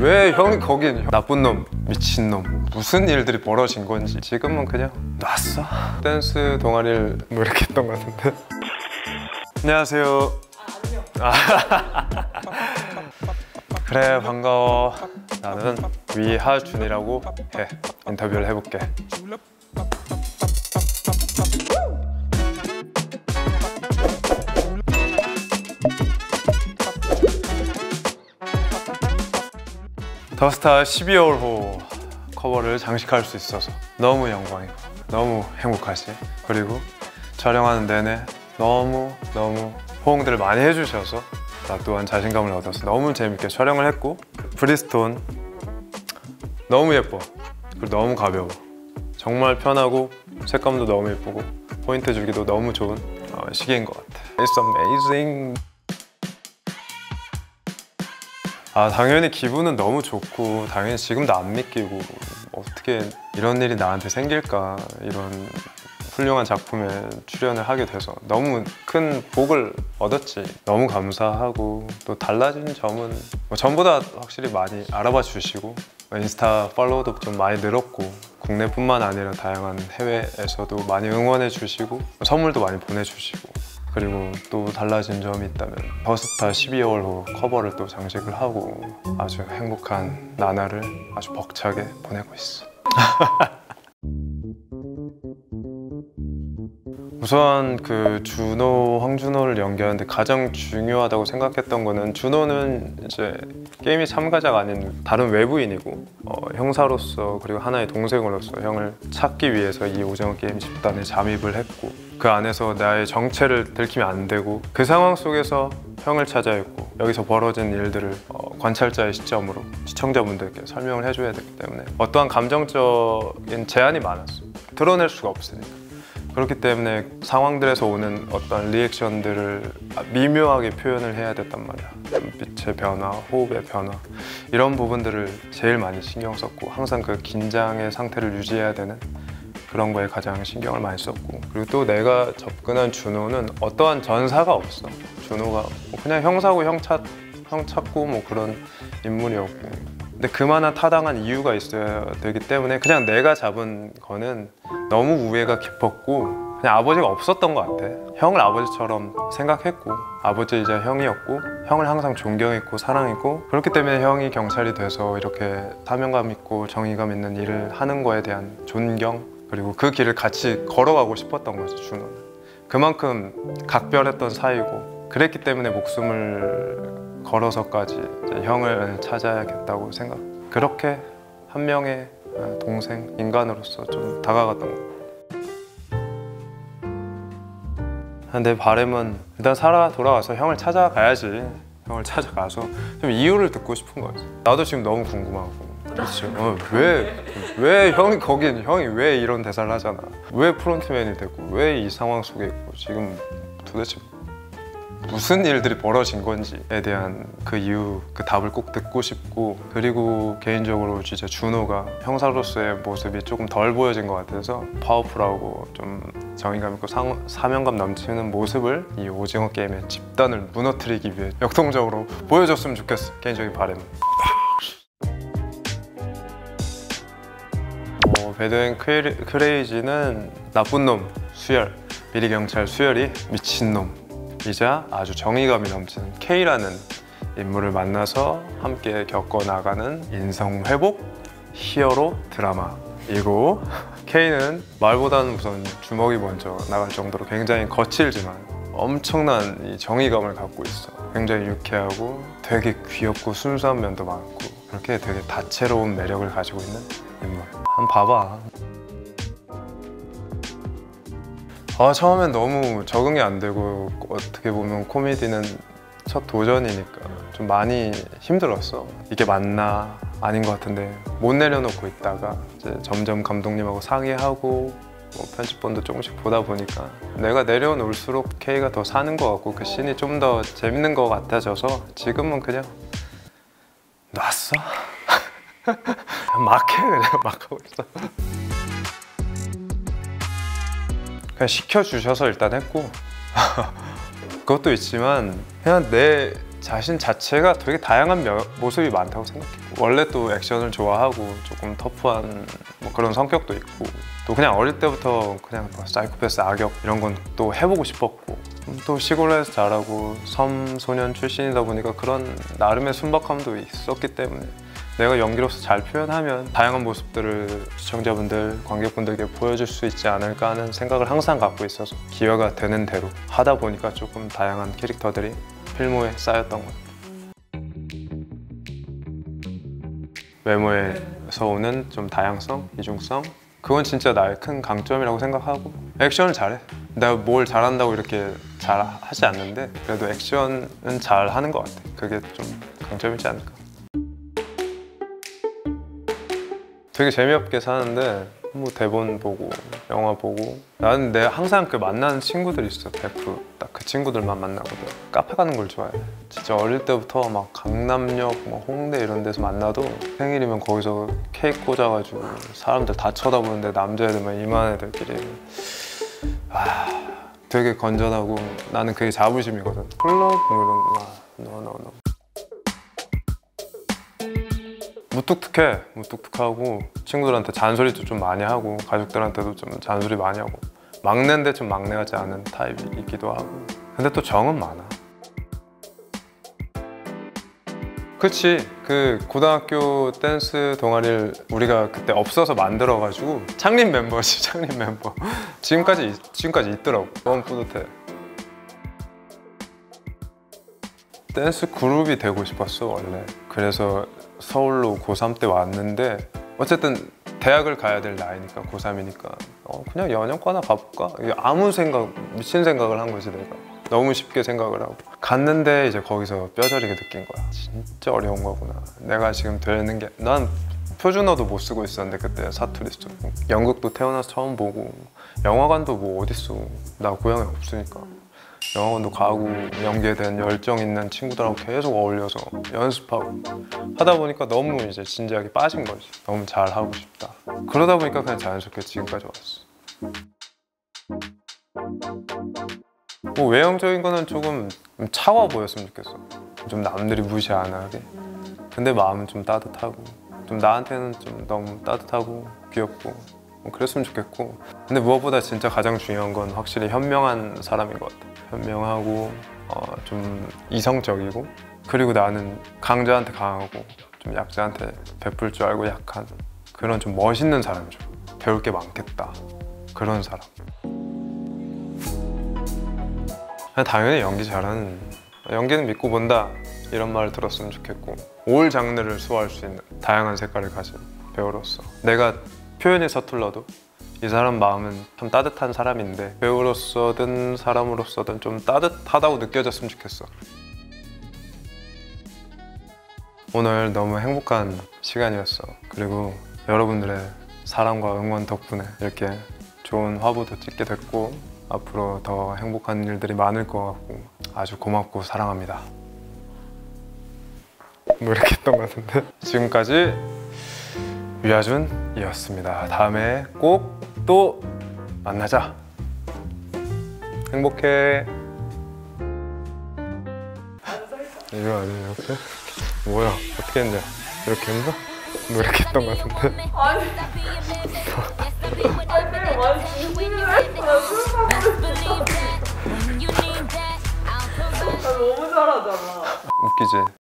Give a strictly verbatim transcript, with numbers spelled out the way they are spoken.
왜 형이 거긴 나쁜 놈, 미친 놈, 무슨 일들이 벌어진 건지 지금은 그냥 놨어. 댄스 동아리를 뭐 이렇게 했던 것 같은데. 안녕하세요. 아, 안녕. 그래, 반가워. 나는 위하준이라고 해. 인터뷰를 해볼게. 더스타 십이월 호 커버를 장식할 수 있어서 너무 영광이고 너무 행복하지. 그리고 촬영하는 내내 너무 너무 호응들을 많이 해주셔서 나 또한 자신감을 얻어서 너무 재밌게 촬영을 했고, 브리스톤 너무 예뻐. 그리고 너무 가벼워. 정말 편하고 색감도 너무 예쁘고 포인트 주기도 너무 좋은 어, 시계인 것 같아. It's amazing. 아, 당연히 기분은 너무 좋고 당연히 지금도 안 믿기고 어떻게 이런 일이 나한테 생길까, 이런 훌륭한 작품에 출연을 하게 돼서 너무 큰 복을 얻었지. 너무 감사하고 또 달라진 점은 뭐 전보다 확실히 많이 알아봐 주시고 인스타 팔로워도 좀 많이 늘었고 국내뿐만 아니라 다양한 해외에서도 많이 응원해 주시고 선물도 많이 보내주시고, 그리고 또 달라진 점이 있다면 더스타 십이월 호 커버를 또 장식을 하고 아주 행복한 나날을 아주 벅차게 보내고 있어. 우선 그 준호, 황준호를 연기하는데 가장 중요하다고 생각했던 거는, 준호는 이제 게임의 참가자가 아닌 다른 외부인이고 어, 형사로서 그리고 하나의 동생으로서 형을 찾기 위해서 이 오징어 게임 집단에 잠입을 했고, 그 안에서 나의 정체를 들키면 안 되고 그 상황 속에서 형을 찾아야 했고, 여기서 벌어진 일들을 어, 관찰자의 시점으로 시청자분들께 설명을 해줘야 되기 때문에 어떠한 감정적인 제한이 많았어. 드러낼 수가 없으니까. 그렇기 때문에 상황들에서 오는 어떤 리액션들을 미묘하게 표현을 해야 됐단 말이야. 눈빛의 변화, 호흡의 변화, 이런 부분들을 제일 많이 신경 썼고, 항상 그 긴장의 상태를 유지해야 되는 그런 거에 가장 신경을 많이 썼고, 그리고 또 내가 접근한 준호는 어떠한 전사가 없어. 준호가 뭐 그냥 형사고 형, 찾, 형 찾고 뭐 그런 인물이었고, 근데 그만한 타당한 이유가 있어야 되기 때문에 그냥 내가 잡은 거는 너무 우애가 깊었고 그냥 아버지가 없었던 것 같아. 형을 아버지처럼 생각했고 아버지이자 형이었고 형을 항상 존경했고 사랑했고, 그렇기 때문에 형이 경찰이 돼서 이렇게 사명감 있고 정의감 있는 일을 하는 거에 대한 존경, 그리고 그 길을 같이 걸어가고 싶었던 거지. 준호는 그만큼 각별했던 사이고, 그랬기 때문에 목숨을 걸어서까지 형을 찾아야겠다고 생각, 그렇게 한 명의 동생, 인간으로서 좀 다가갔던 것 같아요. 내 바람은 일단 살아 돌아와서 형을 찾아가야지. 형을 찾아가서 좀 이유를 듣고 싶은 거지. 나도 지금 너무 궁금하고. 그렇죠. 어, 왜, 왜 형이 거긴, 형이 왜 이런 대사를 하잖아. 왜 프론트맨이 됐고 왜 이 상황 속에 있고 지금 도대체 무슨 일들이 벌어진 건지에 대한 그 이유, 그 답을 꼭 듣고 싶고, 그리고 개인적으로 진짜 준호가 형사로서의 모습이 조금 덜 보여진 것 같아서 파워풀하고 좀 정의감 있고 상, 사명감 넘치는 모습을 이 오징어 게임의 집단을 무너뜨리기 위해 역동적으로 보여줬으면 좋겠어. 개인적인 바람. 어, 배드앤 크레이지는 나쁜 놈 수열, 비리 경찰 수열이 미친놈 이자 아주 정의감이 넘치는 K라는 인물을 만나서 함께 겪어나가는 인성회복 히어로 드라마이고, K는 말보다는 우선 주먹이 먼저 나갈 정도로 굉장히 거칠지만 엄청난 이 정의감을 갖고 있어. 굉장히 유쾌하고 되게 귀엽고 순수한 면도 많고 그렇게 되게 다채로운 매력을 가지고 있는 인물. 한번 봐봐. 아, 처음엔 너무 적응이 안 되고 어떻게 보면 코미디는 첫 도전이니까 좀 많이 힘들었어. 이게 맞나 아닌 것 같은데 못 내려놓고 있다가 이제 점점 감독님하고 상의하고 뭐 편집본도 조금씩 보다 보니까 내가 내려놓을수록 K가 더 사는 것 같고 그 씬이 좀 더 재밌는 것 같아져서 지금은 그냥 놨어. 막 해, 그냥 막 하고 있어. 그냥 시켜주셔서 일단 했고 그것도 있지만 그냥 내 자신 자체가 되게 다양한 며, 모습이 많다고 생각해. 원래 또 액션을 좋아하고 조금 터프한 뭐 그런 성격도 있고, 또 그냥 어릴 때부터 그냥 뭐 사이코패스, 악역 이런 건 또 해보고 싶었고, 또 시골에서 자라고 섬 소년 출신이다 보니까 그런 나름의 순박함도 있었기 때문에 내가 연기로서 잘 표현하면 다양한 모습들을 시청자분들, 관객분들께 보여줄 수 있지 않을까 하는 생각을 항상 갖고 있어서 기회가 되는 대로 하다 보니까 조금 다양한 캐릭터들이 필모에 쌓였던 것 같아요. 외모에서 오는 좀 다양성, 이중성, 그건 진짜 나의 큰 강점이라고 생각하고, 액션을 잘해. 내가 뭘 잘한다고 이렇게 잘 하지 않는데 그래도 액션은 잘 하는 것 같아. 그게 좀 강점이지 않을까. 되게 재미없게 사는데 뭐 대본 보고 영화 보고, 나는 내가 항상 그 만나는 친구들이 있어. 베프 딱 그 친구들만 만나거든. 카페 가는 걸 좋아해. 진짜 어릴 때부터 막 강남역, 뭐 홍대 이런 데서 만나도 생일이면 거기서 케이크 꽂아가지고 사람들 다 쳐다보는데 남자애들만 이만 애들끼리 아, 되게 건전하고 나는 그게 자부심이거든. 클럽 뭐 이런 거 노노노 무뚝뚝해. 무뚝뚝하고 친구들한테 잔소리도 좀 많이 하고 가족들한테도 좀 잔소리 많이 하고, 막내인데 좀 막내 같지 않은 타입이기도 하고. 근데 또 정은 많아. 그치, 그 고등학교 댄스 동아리를 우리가 그때 없어서 만들어가지고 창립 멤버지. 창립 멤버 지금까지 지금까지 있더라고. 너무 뿌듯해. 댄스 그룹이 되고 싶었어 원래. 그래서 서울로 고삼 때 왔는데, 어쨌든 대학을 가야 될 나이니까, 고삼이니까 어, 그냥 연영과나 가볼까? 아무 생각, 미친 생각을 한 거지. 내가 너무 쉽게 생각을 하고 갔는데 이제 거기서 뼈저리게 느낀 거야. 진짜 어려운 거구나. 내가 지금 되는 게, 난 표준어도 못 쓰고 있었는데 그때 사투리 쓰고, 연극도 태어나서 처음 보고, 영화관도 뭐 어딨어. 나 고향에 없으니까. 영화관도 가고 연기에 대한 열정 있는 친구들하고 계속 어울려서 연습하고 하다 보니까 너무 이제 진지하게 빠진 거지. 너무 잘하고 싶다. 그러다 보니까 그냥 자연스럽게 지금까지 왔어. 뭐 외형적인 거는 조금 차가워 보였으면 좋겠어. 좀 남들이 무시 안 하게. 근데 마음은 좀 따뜻하고, 좀 나한테는 좀 너무 따뜻하고 귀엽고 뭐 그랬으면 좋겠고. 근데 무엇보다 진짜 가장 중요한 건 확실히 현명한 사람인 것 같아. 현명하고 어, 좀 이성적이고, 그리고 나는 강자한테 강하고 좀 약자한테 베풀 줄 알고 약한 그런 좀 멋있는 사람이죠. 배울 게 많겠다 그런 사람. 당연히 연기 잘하는, 연기는 믿고 본다 이런 말을 들었으면 좋겠고, 올 장르를 소화할 수 있는 다양한 색깔을 가진 배우로서 내가 표현이 서툴러도 이 사람 마음은 참 따뜻한 사람인데, 배우로서든 사람으로서든 좀 따뜻하다고 느껴졌으면 좋겠어. 오늘 너무 행복한 시간이었어. 그리고 여러분들의 사랑과 응원 덕분에 이렇게 좋은 화보도 찍게 됐고, 앞으로 더 행복한 일들이 많을 것 같고 아주 고맙고 사랑합니다. 뭐 이렇게 했던 것 같은데. 지금까지 위아준이었습니다. 다음에 꼭 또 만나자. 행복해. 이거 아니에요? 이렇게? 뭐야? 어떻게 했냐? 이렇게 했나? 뭐 이렇게 했던 것 같은데? 아니 아니 많이 진심해. 나 너무 잘하잖아. 웃기지?